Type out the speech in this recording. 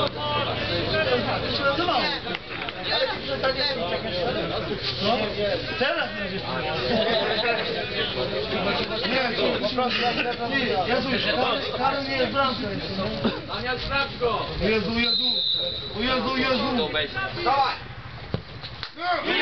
No, teraz nie Jezu, Karol nie jest bramką. Damian, sprawdź go! Jezu, Jezu! O Jezu, Jezu! Dawaj!